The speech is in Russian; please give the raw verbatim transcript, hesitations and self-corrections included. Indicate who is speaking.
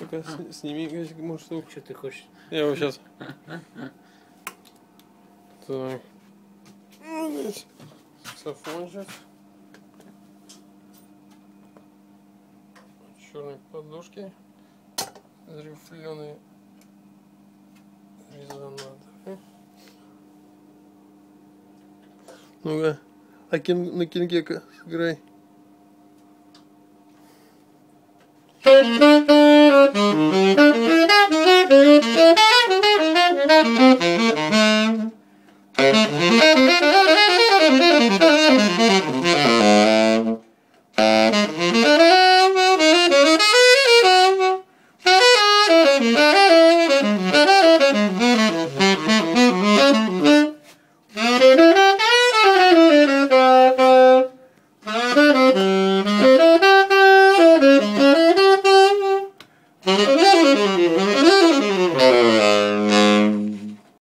Speaker 1: Ну-ка, сними, если можешь.
Speaker 2: Что ты хочешь?
Speaker 1: Я его сейчас. Так. Здесь саксофончик. Черные подушки. Рифленые резонаторы. Ну-ка, а кин, на кинге сыграй.